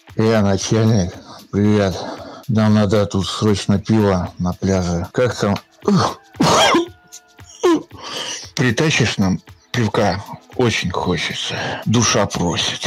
Я начальник, привет. Нам надо тут срочно пиво на пляже. Как там? Притащишь нам пивка? Очень хочется. Душа просит.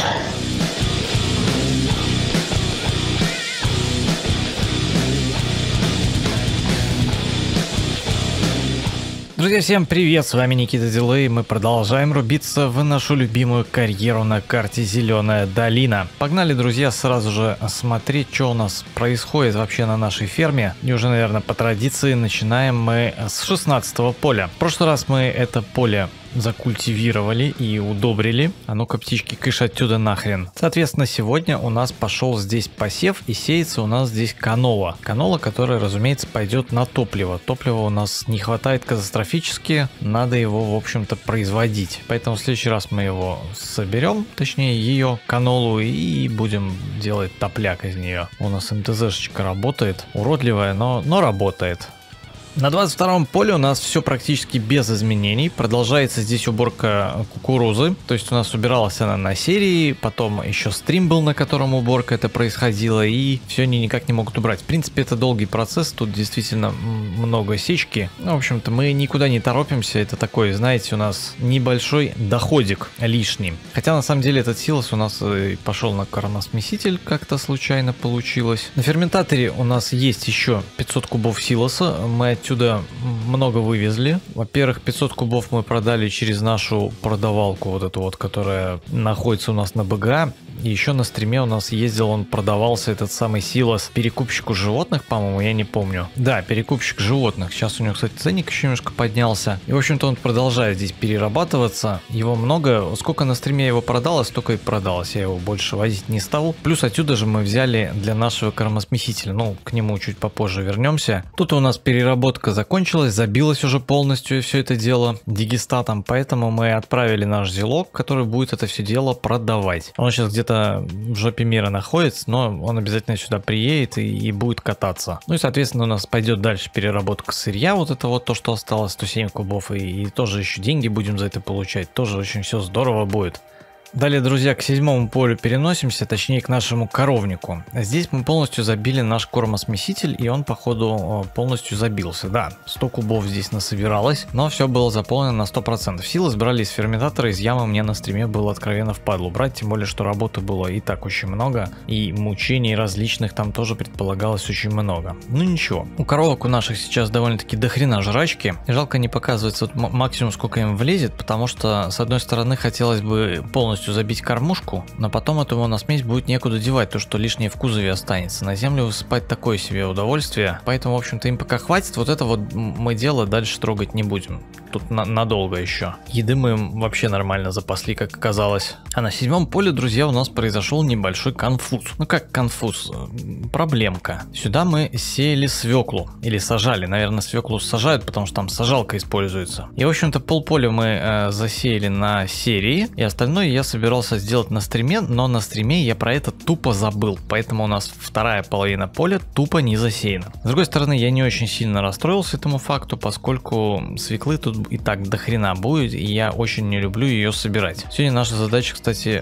Друзья, всем привет, с вами Никита Дилей, мы продолжаем рубиться в нашу любимую карьеру на карте Зеленая долина. Погнали, друзья, сразу же смотреть, что у нас происходит вообще на нашей ферме. И уже, наверное, по традиции начинаем мы с 16-го поля. В прошлый раз мы это поле закультивировали и удобрили. А ну-ка, птички, кыш отсюда нахрен. Соответственно, сегодня у нас пошел здесь посев и сеется у нас здесь канола. Канола, которая, разумеется, пойдет на топливо. Топлива у нас не хватает катастрофически, надо его, в общем-то, производить. Поэтому в следующий раз мы его соберем, точнее ее канолу, и будем делать топляк из нее. У нас МТЗшечка работает, уродливая, но работает. На 22-м поле у нас все практически без изменений. Продолжается здесь уборка кукурузы. То есть у нас убиралась она на серии, потом еще стрим был, на котором уборка это происходила, и все они никак не могут убрать. В принципе, это долгий процесс, тут действительно много сечки. Ну, в общем-то, мы никуда не торопимся. Это такой, знаете, у нас небольшой доходик лишний. Хотя, на самом деле, этот силос у нас пошел на кормосмеситель, как-то случайно получилось. На ферментаторе у нас есть еще 500 кубов силоса. Мы отсюда много вывезли. Во-первых, 500 кубов мы продали через нашу продавалку, вот эту вот, которая находится у нас на БГА. И еще на стриме у нас ездил, он продавался, этот самый силос, перекупщику животных, по-моему, я не помню. Да, перекупщик животных. Сейчас у него, кстати, ценник еще немножко поднялся. И, в общем-то, он продолжает здесь перерабатываться. Его много. Сколько на стриме его продалось, столько и продалось. Я его больше возить не стал. Плюс отсюда же мы взяли для нашего кормосмесителя. Ну, к нему чуть попозже вернемся. Тут у нас переработка закончилась, забилась уже полностью все это дело дигестатом. Поэтому мы отправили наш зелок, который будет это все дело продавать. Он сейчас где-то в жопе мира находится, но он обязательно сюда приедет и будет кататься. Ну и, соответственно, у нас пойдет дальше переработка сырья, вот это вот то, что осталось, 107 кубов, и тоже еще деньги будем за это получать. Тоже очень все здорово будет. Далее, друзья, к 7-му полю переносимся, точнее к нашему коровнику. Здесь мы полностью забили наш кормосмеситель, и он, походу, полностью забился. Да, 100 кубов здесь насобиралось, но все было заполнено на 100%. Силос брали из ферментатора, из ямы мне на стриме было откровенно впадло брать, тем более, что работы было и так очень много, и мучений различных там тоже предполагалось очень много. Ну ничего, у коровок у наших сейчас довольно-таки дохрена жрачки. Жалко не показывается вот максимум, сколько им влезет, потому что, с одной стороны, хотелось бы полностью забить кормушку, но потом этому на смесь будет некуда девать, то что лишнее в кузове останется. На землю высыпать такое себе удовольствие, поэтому, в общем-то, им пока хватит. Вот это вот мы дело дальше трогать не будем. Тут надолго еще. Еды мы им вообще нормально запасли, как оказалось. А на 7-м поле, друзья, у нас произошел небольшой конфуз. Ну как конфуз? Проблемка. Сюда мы сеяли свеклу. Или сажали. Наверное, свеклу сажают, потому что там сажалка используется. И, в общем-то, полполя мы засеяли на серии. И остальное я собирался сделать на стриме, но на стриме я про это тупо забыл. Поэтому у нас вторая половина поля тупо не засеяна. С другой стороны, я не очень сильно расстроился этому факту, поскольку свеклы тут и так до хрена будет, и я очень не люблю ее собирать. Сегодня наша задача, кстати,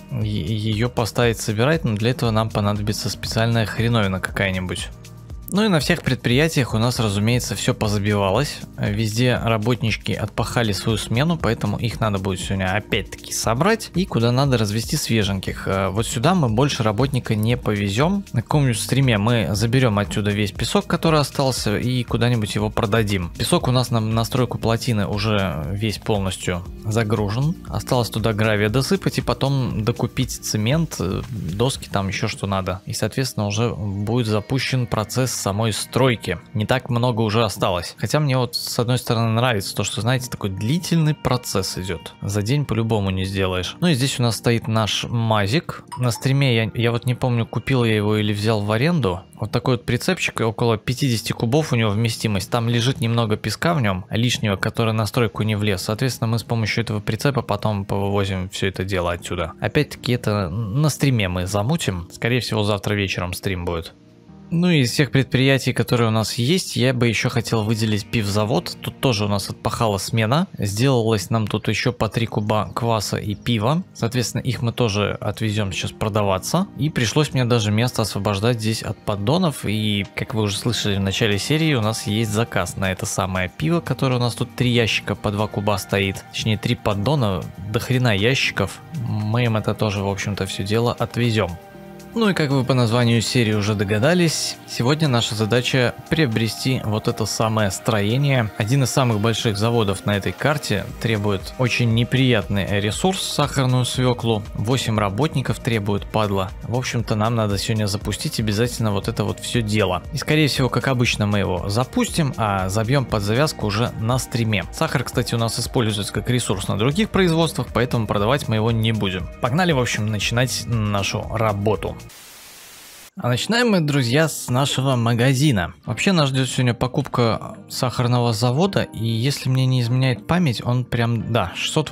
ее поставить собирать, но для этого нам понадобится специальная хреновина какая-нибудь. Ну и на всех предприятиях у нас, разумеется, все позабивалось. Везде работнички отпахали свою смену, поэтому их надо будет сегодня опять-таки собрать и куда надо развести свеженьких. Вот сюда мы больше работника не повезем. На каком-нибудь стриме мы заберем отсюда весь песок, который остался, и куда-нибудь его продадим. Песок у нас на настройку плотины уже весь полностью загружен. Осталось туда гравия досыпать и потом докупить цемент, доски, там еще что надо. И, соответственно, уже будет запущен процесс самой стройки. Не так много уже осталось. Хотя мне вот с одной стороны нравится то, что, знаете, такой длительный процесс идет. За день по-любому не сделаешь. Ну и здесь у нас стоит наш мазик. На стриме я вот не помню, купил я его или взял в аренду. Вот такой вот прицепчик, около 50 кубов у него вместимость. Там лежит немного песка в нем, лишнего, который на стройку не влез. Соответственно, мы с помощью этого прицепа потом повывозим все это дело отсюда. Опять-таки это на стриме мы замутим. Скорее всего, завтра вечером стрим будет. Ну и из всех предприятий, которые у нас есть, я бы еще хотел выделить пивзавод. Тут тоже у нас отпахала смена. Сделалось нам тут еще по 3 куба кваса и пива. Соответственно, их мы тоже отвезем сейчас продаваться. И пришлось мне даже место освобождать здесь от поддонов. И, как вы уже слышали в начале серии, у нас есть заказ на это самое пиво, которое у нас тут 3 ящика по 2 куба стоит. Точнее, 3 поддона, до хрена ящиков. Мы им это тоже, в общем-то, все дело отвезем. Ну и как вы по названию серии уже догадались, сегодня наша задача приобрести вот это самое строение. Один из самых больших заводов на этой карте требует очень неприятный ресурс, сахарную свеклу. 8 работников требует, падла. В общем-то, нам надо сегодня запустить обязательно вот это вот все дело. И скорее всего, как обычно, мы его запустим, а забьем под завязку уже на стриме. Сахар, кстати, у нас используется как ресурс на других производствах, поэтому продавать мы его не будем. Погнали, в общем, начинать нашу работу. А начинаем мы, друзья, с нашего магазина. Вообще нас ждет сегодня покупка сахарного завода, и если мне не изменяет память, он прям, да,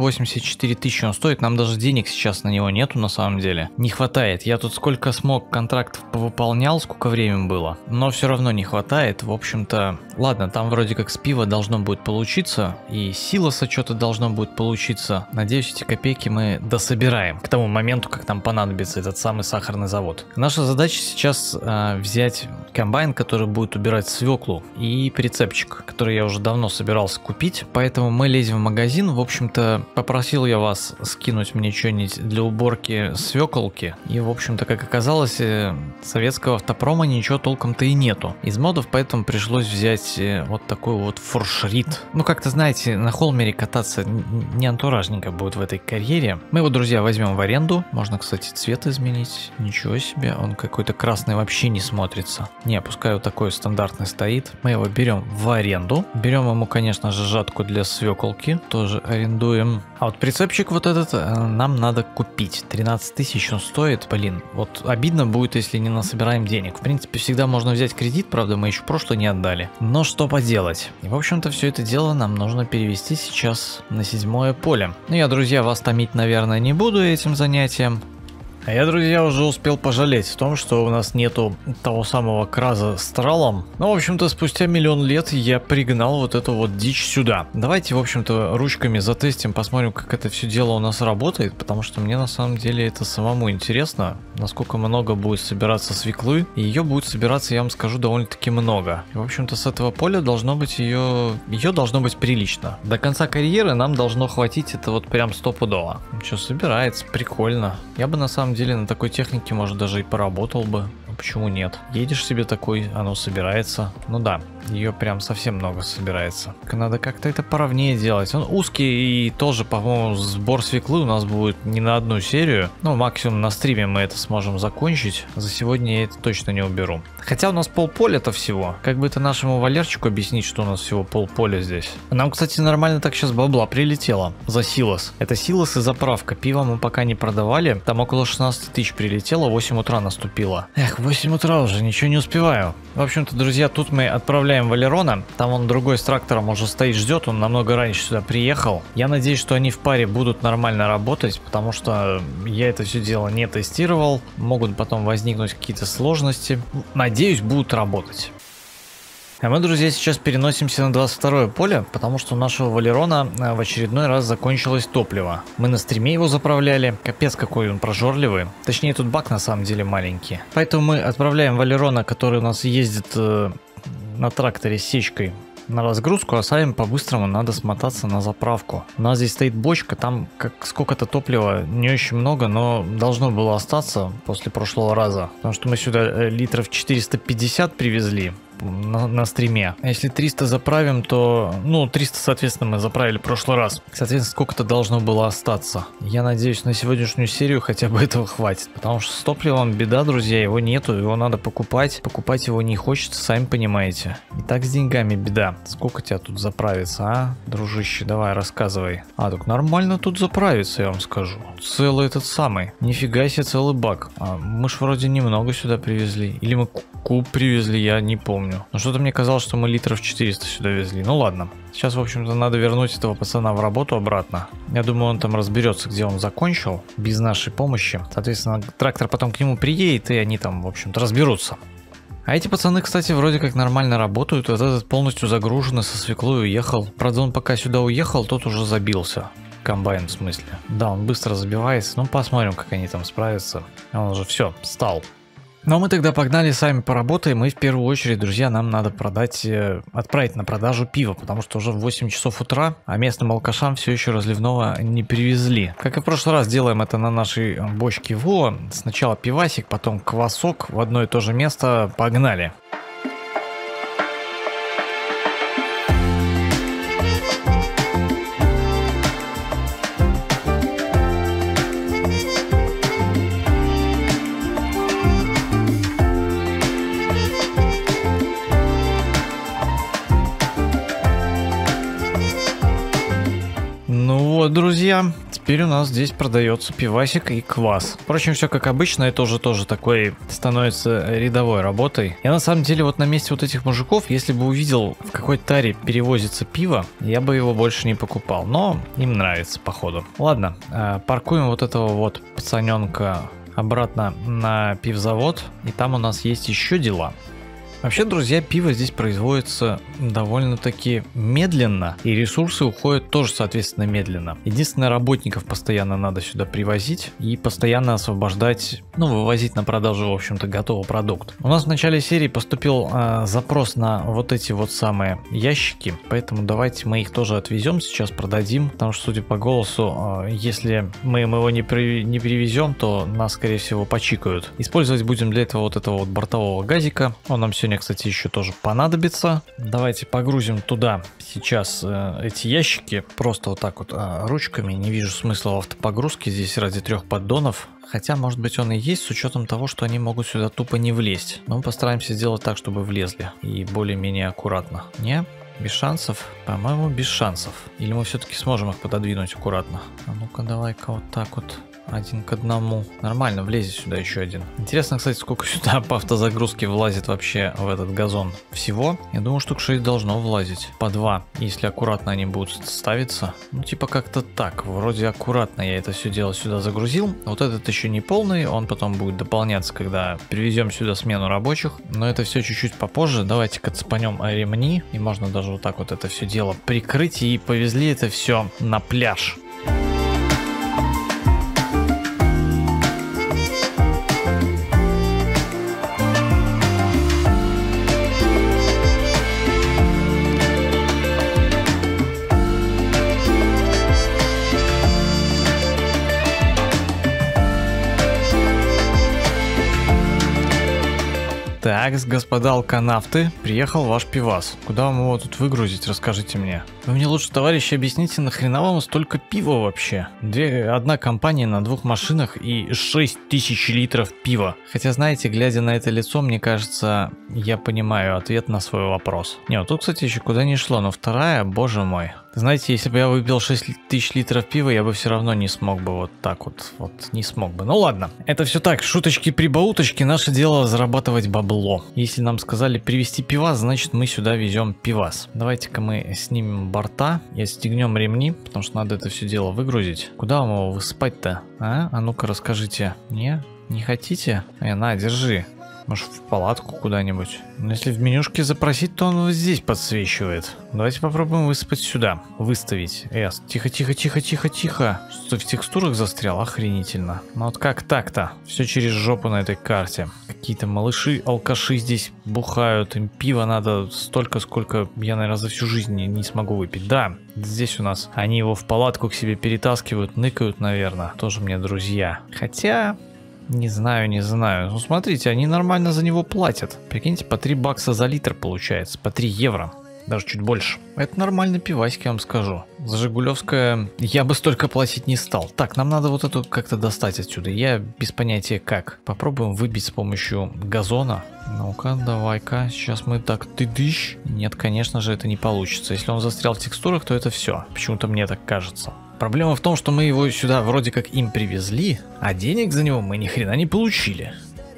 684 тысячи он стоит, нам даже денег сейчас на него нету на самом деле. Не хватает, я тут сколько смог контрактов повыполнял, сколько времени было, но все равно не хватает, в общем-то, ладно, там вроде как с пива должно будет получиться, и силоса что-то должно будет получиться. Надеюсь, эти копейки мы дособираем к тому моменту, как нам понадобится этот самый сахарный завод. Наша задача сейчас взять комбайн, который будет убирать свеклу, и прицепчик, который я уже давно собирался купить. Поэтому мы лезем в магазин. В общем-то, попросил я вас скинуть мне что-нибудь для уборки свеколки. И, в общем-то, как оказалось, советского автопрома ничего толком-то и нету из модов, поэтому пришлось взять вот такой вот форшрит. Ну, как-то, знаете, на Холмере кататься не антуражненько будет в этой карьере. Мы его, друзья, возьмем в аренду. Можно, кстати, цвет изменить. Ничего себе, он какой-то красный вообще не смотрится. Не, пускай вот такой стандартный стоит. Мы его берем в аренду. Берем ему, конечно же, жатку для свеколки. Тоже арендуем. А вот прицепчик вот этот нам надо купить. 13 тысяч он стоит. Блин, вот обидно будет, если не насобираем денег. В принципе, всегда можно взять кредит. Правда, мы еще прошлый не отдали. Но что поделать. И, в общем-то, все это дело нам нужно перевести сейчас на 7-е поле. Ну, я, друзья, вас томить, наверное, не буду этим занятием. А я, друзья, уже успел пожалеть в том, что у нас нету того самого краза с тралом. Ну, в общем-то, спустя миллион лет я пригнал вот эту вот дичь сюда. Давайте, в общем-то, ручками затестим, посмотрим, как это все дело у нас работает, потому что мне на самом деле это самому интересно, насколько много будет собираться свеклы. И ее будет собираться, я вам скажу, довольно-таки много. И, в общем-то, с этого поля должно быть ее должно быть прилично. До конца карьеры нам должно хватить это вот прям стопудово. Что, собирается, прикольно. Я бы на самом деле на такой технике, может, даже и поработал бы. Почему нет? Едешь себе такой, оно собирается. Ну да, ее прям совсем много собирается. Надо как-то это поровнее делать. Он узкий, и тоже, по-моему, сбор свеклы у нас будет не на одну серию. Ну, максимум на стриме мы это сможем закончить. За сегодня я это точно не уберу. Хотя у нас полполя-то всего. Как бы это нашему Валерчику объяснить, что у нас всего полполя здесь? Нам, кстати, нормально так сейчас бабла прилетело за силос. Это силос и заправка. Пиво мы пока не продавали. Там около 16 тысяч прилетело, 8 утра наступило. Эх, 8 утра уже, ничего не успеваю. В общем-то, друзья, тут мы отправляем Валерона. Там он другой с трактором уже стоит, ждет. Он намного раньше сюда приехал. Я надеюсь, что они в паре будут нормально работать, потому что я это все дело не тестировал. Могут потом возникнуть какие-то сложности. Надеюсь, будут работать. А мы, друзья, сейчас переносимся на 22-е поле, потому что у нашего Валерона в очередной раз закончилось топливо. Мы на стриме его заправляли. Капец, какой он прожорливый. Точнее, тут бак на самом деле маленький. Поэтому мы отправляем Валерона, который у нас ездит на тракторе с сечкой, на разгрузку, а сами по-быстрому надо смотаться на заправку. У нас здесь стоит бочка, там как сколько-то топлива, не очень много, но должно было остаться после прошлого раза. Потому что мы сюда литров 450 привезли на стриме. А если 300 заправим, то... Ну, 300, соответственно, мы заправили в прошлый раз. Соответственно, сколько-то должно было остаться. Я надеюсь, на сегодняшнюю серию хотя бы этого хватит. Потому что с топливом беда, друзья, его нету, его надо покупать. Покупать его не хочется, сами понимаете. И так с деньгами беда. Сколько тебя тут заправится, а? Дружище, давай, рассказывай. А, так нормально тут заправится, я вам скажу. Целый этот самый. Нифига себе, целый бак. А мы ж вроде немного сюда привезли. Или мы куб привезли, я не помню. Но что-то мне казалось, что мы литров 400 сюда везли. Ну ладно. Сейчас, в общем-то, надо вернуть этого пацана в работу обратно. Я думаю, он там разберется, где он закончил, без нашей помощи. Соответственно, трактор потом к нему приедет, и они там, в общем-то, разберутся. А эти пацаны, кстати, вроде как нормально работают. Вот этот полностью загруженный со свеклой уехал. Правда, он пока сюда уехал, тот уже забился. Комбайн в смысле. Да, он быстро забивается. Ну, посмотрим, как они там справятся. Он уже все, встал. Но мы тогда погнали сами поработаем, и в первую очередь, друзья, нам надо отправить на продажу пиво, потому что уже в 8 часов утра, а местным алкашам все еще разливного не привезли. Как и в прошлый раз, делаем это на нашей бочке ВО. Сначала пивасик, потом квасок в одно и то же место. Погнали! Друзья, теперь у нас здесь продается пивасик и квас. Впрочем, все как обычно, это уже тоже такой становится рядовой работой. Я на самом деле вот на месте вот этих мужиков, если бы увидел, в какой таре перевозится пиво, я бы его больше не покупал. Но им нравится, походу. Ладно, паркуем вот этого вот пацаненка обратно на пивзавод. И там у нас есть еще дела. Вообще, друзья, пиво здесь производится довольно-таки медленно, и ресурсы уходят тоже, соответственно, медленно. Единственное, работников постоянно надо сюда привозить и постоянно освобождать, ну, вывозить на продажу, в общем-то, готовый продукт. У нас в начале серии поступил запрос на вот эти вот самые ящики, поэтому давайте мы их тоже отвезем, сейчас продадим, потому что, судя по голосу, если мы его не привезем, то нас, скорее всего, почикают. Использовать будем для этого вот этого вот бортового газика, он нам сегодня, кстати, еще тоже понадобится. Давайте погрузим туда сейчас эти ящики просто вот так вот ручками. Не вижу смысла в автопогрузке здесь ради 3 поддонов. Хотя, может быть, он и есть, с учетом того, что они могут сюда тупо не влезть. Но мы постараемся сделать так, чтобы влезли. И более-менее аккуратно. Не? Без шансов? По-моему, без шансов. Или мы все-таки сможем их пододвинуть аккуратно? А ну-ка, давай-ка вот так вот. 1 к 1. Нормально, влезет сюда еще один. Интересно, кстати, сколько сюда по автозагрузке влазит вообще в этот газон всего. Я думаю, штук 6 должно влазить. По 2, если аккуратно они будут ставиться. Ну, типа как-то так. Вроде аккуратно я это все дело сюда загрузил. Вот этот еще не полный. Он потом будет дополняться, когда привезем сюда смену рабочих. Но это все чуть-чуть попозже. Давайте-ка цепанем ремни. И можно даже вот так вот это все дело прикрыть. И повезли это все на пляж. Так, господа алканавты, приехал ваш пивас. Куда вам его тут выгрузить, расскажите мне. Вы мне лучше, товарищи, объясните, нахрена вам столько пива вообще? Одна компания на 2 машинах и 6000 литров пива. Хотя, знаете, глядя на это лицо, мне кажется, я понимаю ответ на свой вопрос. Не, вот тут, кстати, еще куда не шло, но вторая, боже мой. Знаете, если бы я выпил 6000 литров пива, я бы все равно не смог бы вот так вот не смог бы. Ну ладно, это все так, шуточки-прибауточки, наше дело зарабатывать бабло. Если нам сказали привезти пивас, значит мы сюда везем пивас. Давайте-ка мы снимем борта и отстегнем ремни, потому что надо это все дело выгрузить. Куда вам его высыпать-то? А ну-ка расскажите. Не хотите? На, держи. Может, в палатку куда-нибудь. Но если в менюшке запросить, то он вот здесь подсвечивает. Давайте попробуем высыпать сюда. Выставить. Тихо. Что-то в текстурах застрял? Охренительно. Ну вот как так-то? Все через жопу на этой карте. Какие-то малыши-алкаши здесь бухают. Им пива надо столько, сколько я, наверное, за всю жизнь не смогу выпить. Да, здесь у нас. Они его в палатку к себе перетаскивают, ныкают, наверное. Тоже мне друзья. Хотя... Не знаю. Ну, смотрите, они нормально за него платят. Прикиньте, по 3 бакса за литр получается. По 3 евро. Даже чуть больше. Это нормальный пивасик, я вам скажу. За Жигулевское я бы столько платить не стал. Так, нам надо вот эту как-то достать отсюда. Я без понятия как. Попробуем выбить с помощью газона. Ну-ка, давай-ка. Сейчас мы так тыдыщ. Нет, конечно же, это не получится. Если он застрял в текстурах, то это все. Почему-то мне так кажется. Проблема в том, что мы его сюда вроде как им привезли, а денег за него мы ни хрена не получили.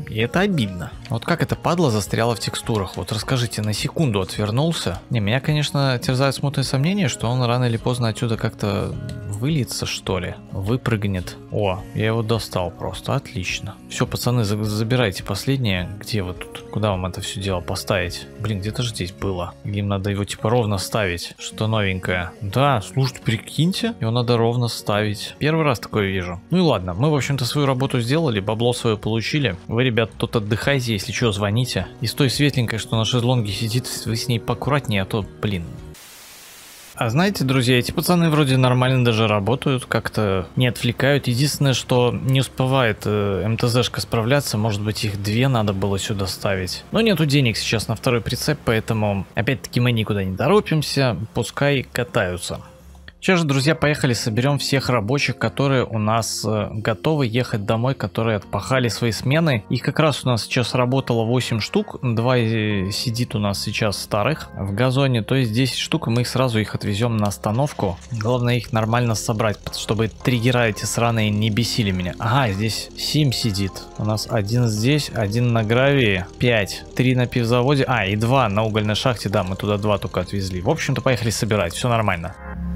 И это обидно. Вот как эта падла застряла в текстурах? Вот расскажите, на секунду отвернулся. Не, меня, конечно, терзают смутные сомнения, что он рано или поздно отсюда как-то выльется, что ли. Выпрыгнет. О, я его достал просто. Отлично. Все, пацаны, забирайте последнее. Где вы тут? Куда вам это все дело поставить? Блин, где-то же здесь было. Им надо его типа ровно ставить. Что новенькое. Да, слушайте, прикиньте. Его надо ровно ставить. Первый раз такое вижу. Ну и ладно, мы, в общем-то, свою работу сделали, бабло свое получили. Вы, ребят, тут отдыхайте, если что, звоните. И с той светленькой, что на шезлонге сидит, вы с ней поаккуратнее, а то, блин. А знаете, друзья, эти пацаны вроде нормально даже работают, как-то не отвлекают. Единственное, что не успевает МТЗшка справляться, может быть, их две надо было сюда ставить. Но нету денег сейчас на второй прицеп, поэтому, опять-таки, мы никуда не торопимся, пускай катаются. Сейчас же, друзья, поехали, соберем всех рабочих, которые у нас готовы ехать домой, которые отпахали свои смены. Их как раз у нас сейчас работало 8 штук, 2 сидит у нас сейчас старых в газоне, то есть 10 штук, и мы их сразу отвезем на остановку. Главное их нормально собрать, чтобы триггера эти сраные не бесили меня. Ага, здесь Сим сидит. У нас один здесь, один на гравии, 5, 3 на пивзаводе, и 2 на угольной шахте, да, мы туда 2 только отвезли. В общем-то, поехали собирать, все нормально.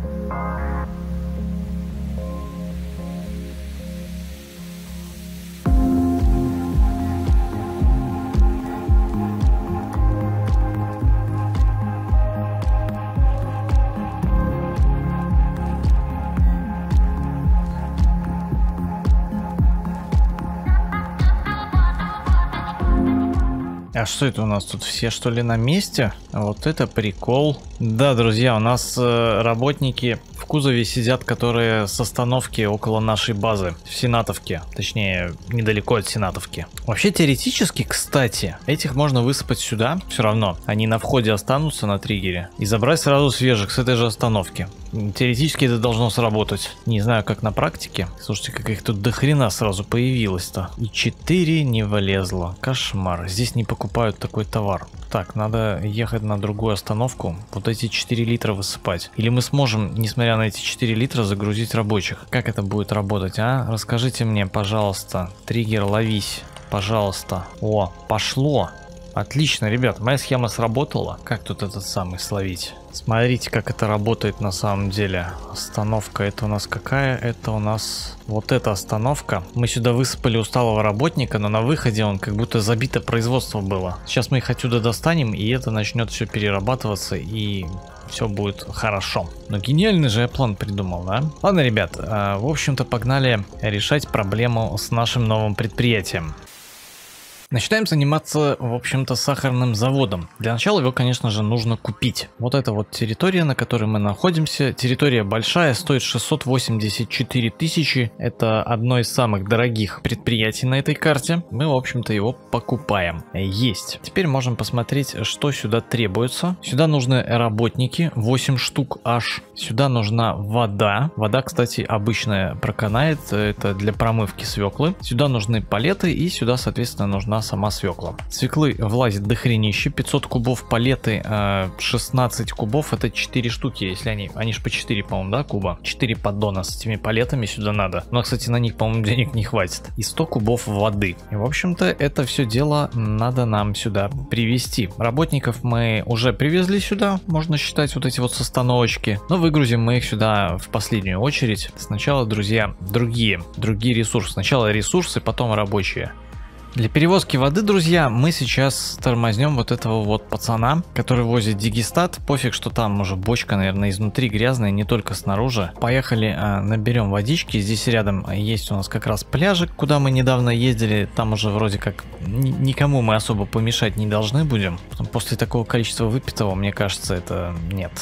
А что это у нас тут? Все что ли на месте? Вот это прикол. Да, друзья, у нас работники в кузове сидят, которые с остановки около нашей базы в Сенатовке. Точнее, недалеко от Сенатовки. Вообще, теоретически, кстати, этих можно высыпать сюда. Все равно, они на входе останутся на триггере. И забрать сразу свежих с этой же остановки. Теоретически это должно сработать. Не знаю, как на практике. Слушайте, как их тут до хрена сразу появилось-то. И 4 не влезло. Кошмар. Здесь не покупают такой товар. Так, надо ехать на другую остановку. Вот эти 4 литра высыпать. Или мы сможем, несмотря на эти 4 литра, загрузить рабочих? Как это будет работать, а? Расскажите мне, пожалуйста. Триггер, ловись. Пожалуйста. О, пошло. Отлично, ребят, моя схема сработала. Как тут этот самый словить? Смотрите, как это работает на самом деле. Остановка, это у нас какая? Это у нас вот эта остановка. Мы сюда высыпали усталого работника, но на выходе он как будто забито производство было. Сейчас мы их отсюда достанем, и это начнет все перерабатываться, и все будет хорошо. Но гениальный же я план придумал, да? Ладно, ребят, в общем-то, погнали решать проблему с нашим новым предприятием. Начинаем заниматься, в общем-то, сахарным заводом. Для начала его, конечно же, нужно купить. Вот эта вот территория, на которой мы находимся. Территория большая, стоит 684 тысячи. Это одно из самых дорогих предприятий на этой карте. Мы, в общем-то, его покупаем. Есть. Теперь можем посмотреть, что сюда требуется. Сюда нужны работники, 8 штук аж. Сюда нужна вода. Вода, кстати, обычная проканает. Это для промывки свеклы. Сюда нужны палеты, и сюда, соответственно, нужна сама свекла. Свеклы влазит до хренища, 500 кубов палеты, 16 кубов, это 4 штуки, если они же по 4, по-моему, да, куба? 4 поддона с этими палетами сюда надо. Но, кстати, на них, по-моему, денег не хватит. И 100 кубов воды. И, в общем-то, это все дело надо нам сюда привезти. Работников мы уже привезли сюда, можно считать, вот эти вот с остановочки. Но выгрузим мы их сюда в последнюю очередь. Сначала, друзья, другие ресурсы. Сначала ресурсы, потом рабочие. Для перевозки воды, друзья, мы сейчас тормознем вот этого вот пацана, который возит дигестат. Пофиг, что там уже бочка, наверное, изнутри грязная, не только снаружи. Поехали, наберем водички. Здесь рядом есть у нас как раз пляжик, куда мы недавно ездили. Там уже вроде как никому мы особо помешать не должны будем. После такого количества выпитого, мне кажется, это нет.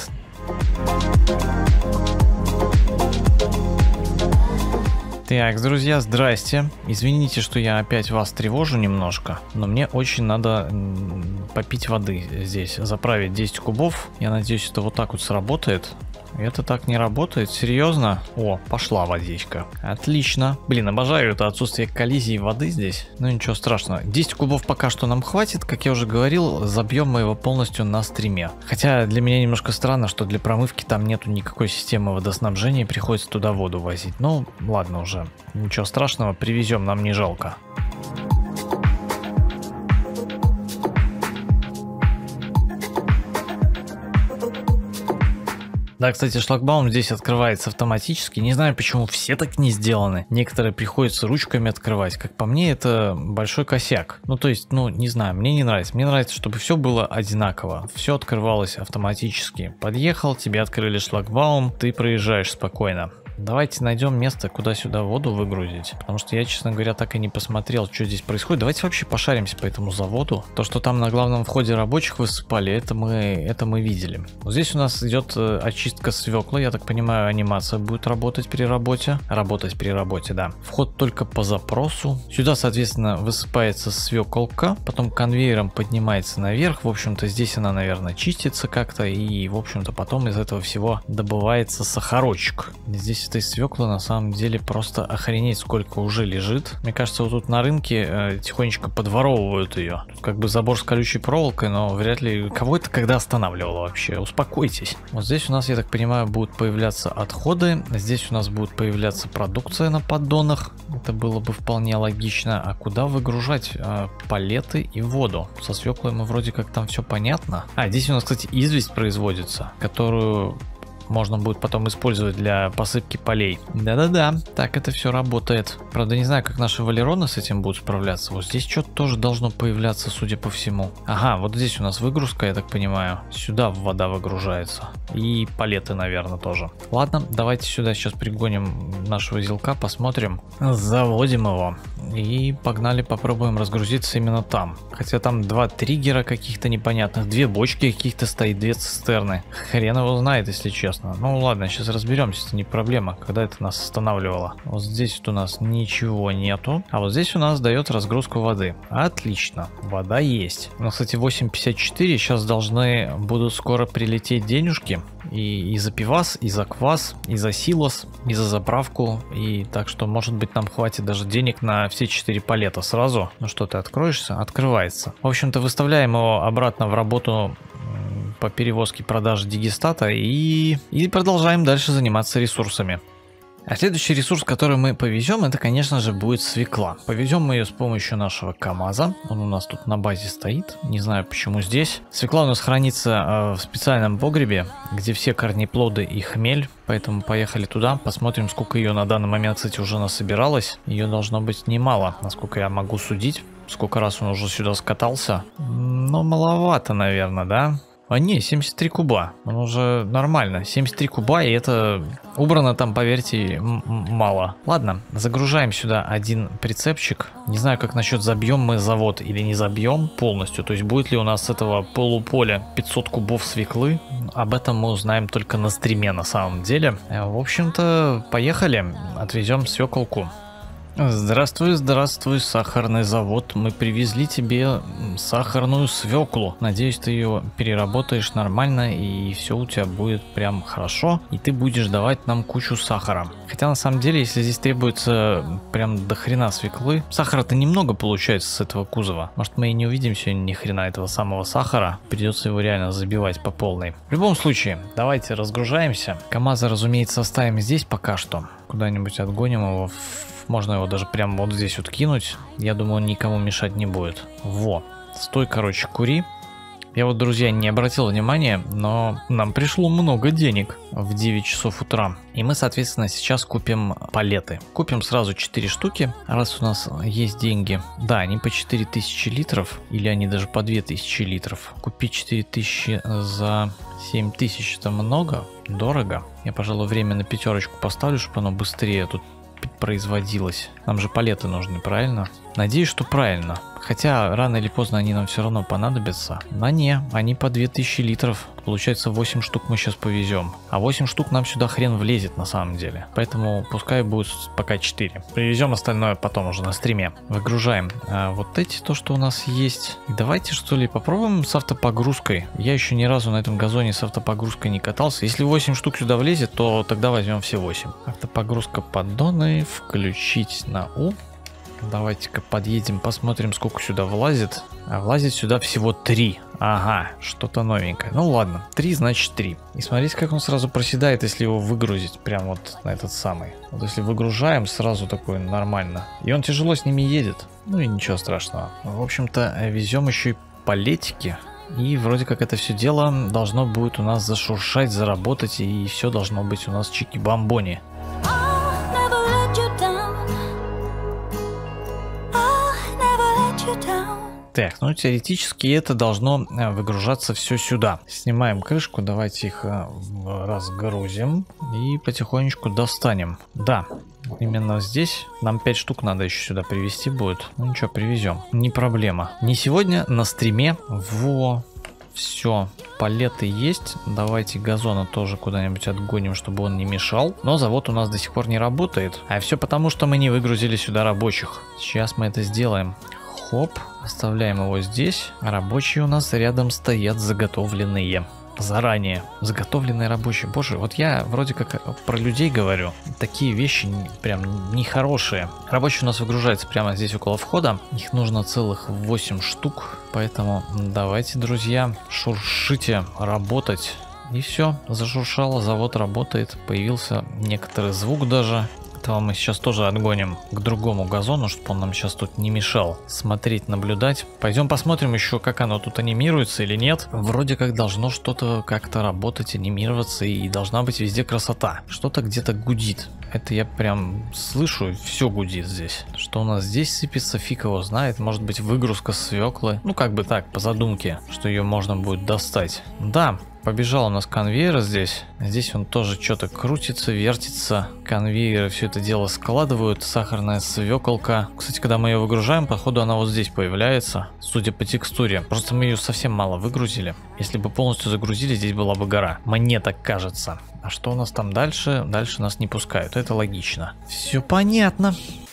Так, друзья, здрасте. Извините, что я опять вас тревожу немножко, но мне очень надо попить воды здесь, заправить 10 кубов. Я надеюсь, это вот так вот сработает. Это так не работает? Серьезно? О, пошла водичка. Отлично. Блин, обожаю это отсутствие коллизии воды здесь. Ну ничего страшного. 10 кубов пока что нам хватит. Как я уже говорил, забьем мы его полностью на стриме. Хотя для меня немножко странно, что для промывки там нету никакой системы водоснабжения. Приходится туда воду возить. Ну, ладно уже. Ничего страшного, привезем, нам не жалко. Да, кстати, шлагбаум здесь открывается автоматически. Не знаю, почему все так не сделаны. Некоторые приходится ручками открывать. Как по мне, это большой косяк. Ну, то есть, ну, не знаю, мне не нравится. Мне нравится, чтобы все было одинаково. Все открывалось автоматически. Подъехал, тебе открыли шлагбаум, ты проезжаешь спокойно. Давайте найдем место, куда сюда воду выгрузить. Потому что я, честно говоря, так и не посмотрел, что здесь происходит. Давайте вообще пошаримся по этому заводу. То, что там на главном входе рабочих высыпали, это мы видели. Вот здесь у нас идет очистка свекла. Я так понимаю, анимация будет работать при работе. Работать при работе, да. Вход только по запросу. Сюда, соответственно, высыпается свеколка. Потом конвейером поднимается наверх. В общем-то, здесь она, наверное, чистится как-то. И, в общем-то, потом из этого всего добывается сахарочек. Здесь этой свеклы на самом деле просто охренеть сколько уже лежит. Мне кажется, вот тут на рынке тихонечко подворовывают ее. Тут как бы забор с колючей проволокой, но вряд ли кого это когда останавливало вообще. Успокойтесь. Вот здесь у нас, я так понимаю, будут появляться отходы. Здесь у нас будет появляться продукция на поддонах. Это было бы вполне логично. А куда выгружать палеты и воду? Со свеклой мы вроде как там все понятно. А, здесь у нас, кстати, известь производится, которую можно будет потом использовать для посыпки полей. Да-да-да, так это все работает. Правда, не знаю, как наши валероны с этим будут справляться. Вот здесь что-то тоже должно появляться, судя по всему. Ага, вот здесь у нас выгрузка, я так понимаю. Сюда вода выгружается. И палеты, наверное, тоже. Ладно, давайте сюда сейчас пригоним нашего зилка, посмотрим. Заводим его. И погнали, попробуем разгрузиться именно там. Хотя там 2 триггера каких-то непонятных, 2 бочки каких-то стоит, 2 цистерны. Хрен его знает, если честно. Ну ладно, сейчас разберемся, это не проблема, когда это нас останавливало. Вот здесь вот у нас ничего нету, а вот здесь у нас дает разгрузку воды. Отлично, вода есть. У нас, кстати, 8.54, сейчас должны будут скоро прилететь денежки. И за пивас, и за квас, и за силос, и за заправку. И так что, может быть, нам хватит даже денег на все 4 палета сразу. Ну что, ты откроешься? Открывается. В общем-то, выставляем его обратно в работу по перевозке продажи дигестата и продолжаем дальше заниматься ресурсами. А следующий ресурс, который мы повезем, это, конечно же, будет свекла. Повезем мы ее с помощью нашего КамАЗа. Он у нас тут на базе стоит. Не знаю, почему здесь. Свекла у нас хранится в специальном погребе, где все корнеплоды и хмель. Поэтому поехали туда, посмотрим, сколько ее на данный момент, кстати, уже насобиралось. Ее должно быть немало, насколько я могу судить. Сколько раз он уже сюда скатался. Но маловато, наверное, да? А не, 73 куба. Он уже нормально. 73 куба, и это убрано там, поверьте, мало. Ладно, загружаем сюда один прицепчик. Не знаю, как насчет забьем мы завод или не забьем полностью. То есть будет ли у нас с этого полуполя 500 кубов свеклы. Об этом мы узнаем только на стриме на самом деле. В общем-то, поехали. Отвезем свеколку. Здравствуй, здравствуй, сахарный завод. Мы привезли тебе сахарную свеклу. Надеюсь, ты ее переработаешь нормально и все у тебя будет прям хорошо. И ты будешь давать нам кучу сахара. Хотя на самом деле, если здесь требуется прям до хрена свеклы, сахара-то немного получается с этого кузова. Может, мы и не увидим сегодня ни хрена этого самого сахара. Придется его реально забивать по полной. В любом случае, давайте разгружаемся. КамАЗа, разумеется, оставим здесь пока что. Куда-нибудь отгоним его. Можно его даже прямо вот здесь вот кинуть. Я думаю, он никому мешать не будет. Во. Стой, короче, кури. Я вот, друзья, не обратил внимания, но нам пришло много денег в 9 часов утра. И мы, соответственно, сейчас купим палеты. Купим сразу 4 штуки, раз у нас есть деньги. Да, они по 4000 литров, или они даже по 2000 литров. Купить 4000 за 7000 это много, дорого. Я, пожалуй, время на 5 поставлю, чтобы оно быстрее тут производилось. Нам же палеты нужны, правильно? Надеюсь, что правильно. Хотя рано или поздно они нам все равно понадобятся. Но не, они по 2000 литров. Получается 8 штук мы сейчас повезем. А 8 штук нам сюда хрен влезет на самом деле. Поэтому пускай будет пока 4. Привезем остальное потом уже на стриме. Выгружаем вот эти, то что у нас есть. И давайте что ли попробуем с автопогрузкой. Я еще ни разу на этом газоне с автопогрузкой не катался. Если 8 штук сюда влезет, то тогда возьмем все 8. Автопогрузка поддоны. Включить на У. Давайте-ка подъедем, посмотрим, сколько сюда влазит. А влазит сюда всего 3. Ага, что-то новенькое. Ну ладно, 3 значит 3. И смотрите, как он сразу проседает, если его выгрузить. Прям вот на этот самый. Вот если выгружаем, сразу такой нормально. И он тяжело с ними едет. Ну и ничего страшного. В общем-то, везем еще и палетики. И вроде как это все дело должно будет у нас зашуршать, заработать, и все должно быть у нас чики-бомбони. Так, ну теоретически это должно выгружаться все сюда. Снимаем крышку, давайте их разгрузим и потихонечку достанем. Да, именно здесь нам 5 штук надо еще сюда привезти будет. Ну ничего, привезем, не проблема. Не сегодня на стриме. Во, все, палеты есть. Давайте газона тоже куда-нибудь отгоним, чтобы он не мешал. Но завод у нас до сих пор не работает. А все потому, что мы не выгрузили сюда рабочих. Сейчас мы это сделаем. Хоп, оставляем его здесь. Рабочие у нас рядом стоят заготовленные. Заранее. Заготовленные рабочие. Боже, вот я вроде как про людей говорю. Такие вещи прям нехорошие. Рабочие у нас выгружаются прямо здесь около входа. Их нужно целых 8 штук. Поэтому давайте, друзья, шуршите, работать. И все, зашуршало, завод работает. Появился некоторый звук даже. Этого мы сейчас тоже отгоним к другому газону, чтобы он нам сейчас тут не мешал смотреть, наблюдать. Пойдем посмотрим еще, как оно тут анимируется или нет. Вроде как должно что-то как-то работать, анимироваться, и должна быть везде красота. Что-то где-то гудит. Это я прям слышу, все гудит здесь. Что у нас здесь сыпется, фиг его знает. Может быть, выгрузка свеклы. Ну, как бы так, по задумке, что ее можно будет достать. Да. Побежал у нас конвейер здесь. Здесь он тоже что-то крутится, вертится. Конвейеры все это дело складывают. Сахарная свеколка. Кстати, когда мы ее выгружаем, походу она вот здесь появляется. Судя по текстуре. Просто мы ее совсем мало выгрузили. Если бы полностью загрузили, здесь была бы гора. Мне так кажется. А что у нас там дальше? Дальше нас не пускают. Это логично. Все понятно.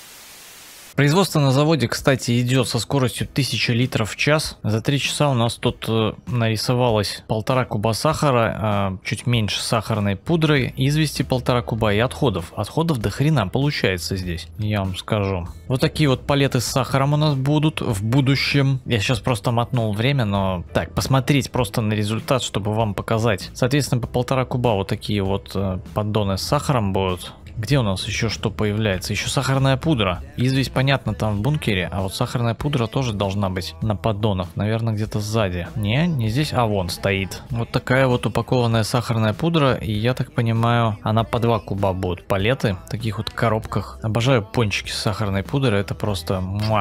Производство на заводе, кстати, идет со скоростью 1000 литров в час. За 3 часа у нас тут нарисовалось 1,5 куба сахара, чуть меньше сахарной пудры, извести 1,5 куба и отходов. Отходов до хрена получается здесь, я вам скажу. Вот такие вот палеты с сахаром у нас будут в будущем. Я сейчас просто мотнул время, но так, посмотреть просто на результат, чтобы вам показать. Соответственно, по 1,5 куба вот такие вот поддоны с сахаром будут. Где у нас еще что появляется? Еще сахарная пудра. Известь, понятно, там в бункере, а вот сахарная пудра тоже должна быть на поддонах. Наверное, где-то сзади. Не здесь, а вон стоит. Вот такая вот упакованная сахарная пудра. И я так понимаю, она по 2 куба будут палеты в таких вот коробках. Обожаю пончики с сахарной пудрой. Это просто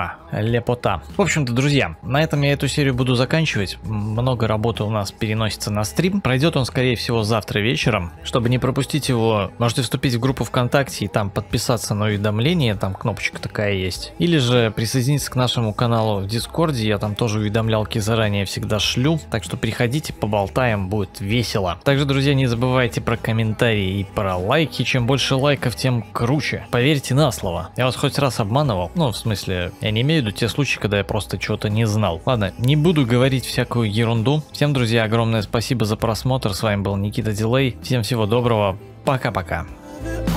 лепота. В общем-то, друзья, на этом я эту серию буду заканчивать. Много работы у нас переносится на стрим. Пройдет он, скорее всего, завтра вечером. Чтобы не пропустить его, можете вступить в группу ВКонтакте и там подписаться на уведомления, там кнопочка такая есть. Или же присоединиться к нашему каналу в Дискорде, я там тоже уведомлялки заранее всегда шлю. Так что приходите, поболтаем, будет весело. Также, друзья, не забывайте про комментарии и про лайки. Чем больше лайков, тем круче. Поверьте на слово. Я вас хоть раз обманывал? Ну, в смысле, я не имею в виду те случаи, когда я просто чего-то не знал. Ладно, не буду говорить всякую ерунду. Всем, друзья, огромное спасибо за просмотр. С вами был Никита Дилей. Всем всего доброго. Пока-пока.